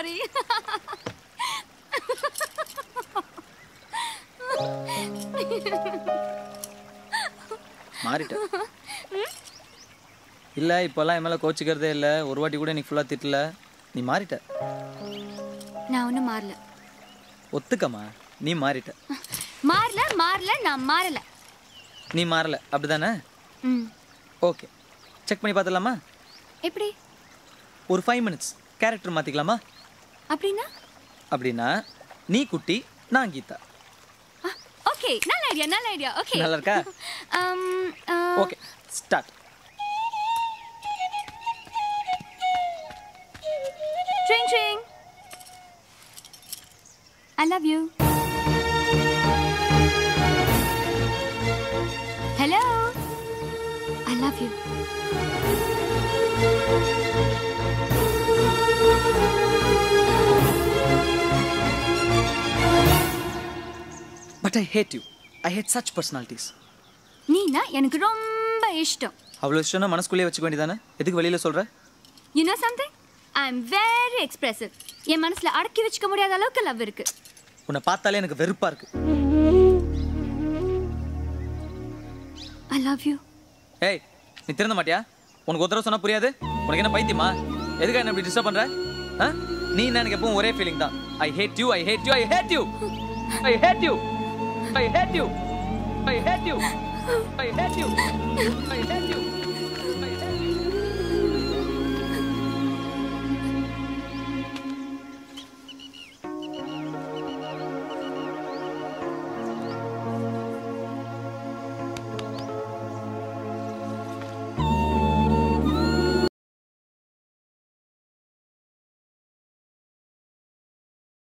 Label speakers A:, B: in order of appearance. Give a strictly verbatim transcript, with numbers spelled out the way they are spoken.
A: sorry.
B: மாறிட்ட இல்ல இப்போலாம் என் மேல கோச்சிக்கிறதே இல்ல ஒரு வாட்டி கூட நீ ஃபுல்லா திட்டல நீ மாறிட்ட
A: நான் ஒன்னும் மாறல
B: ஒத்துக்கமா நீ மாறிட்ட
A: மாறல மாறல நான் மாறல
B: நீ மாறல அப்படிதானே
A: ம்
B: ஓகே செக் பண்ணி பார்த்தலாமா
A: எப்படி
B: ஒரு ஃபைவ் மினிட்ஸ் கேரக்டர் மாத்திக்கலாமா
A: அப்படினா
B: அப்படினா நீ குட்டி நான் கீதா
A: ஓகே நல்ல ஐடியா நல்ல ஐடியா ஓகே
B: நல்லா இருக்கா
A: um
B: okay start
A: Tring tring. I love you. Hello. I love you.
B: But I hate you. I hate such personalities.
A: நீனா எனக்கு ரொம்ப இஷ்டம்.
B: அவ்வளவு இஷ்டம்னா மனசுக்குள்ளே வச்சுக்க வேண்டியதானே எதுக்கு வெளியில சொல்ற?
A: You know something? I am very expressive. என் மனசுல அடக்கி வச்சுக்க முடியாத அளவுக்கு லவ் இருக்கு.
B: உன்னை பார்த்தாலே எனக்கு வெறுப்பா இருக்கு.
A: I love you.
B: ஏய் நீ திருந்த மாட்டியா? உனக்கு ஒரு தடவை சொன்னா புரியாது? உனக்கு என்ன பைத்தியமா? எதுக்கு என்ன இப்படி டிஸ்டர்ப் பண்ற? ஹ? நீ எனக்கு எப்பவும் ஒரே ஃபீலிங் தான். I hate you, I hate you, I hate you. I hate you. I hate you. I hate you. I hate you. I hate you.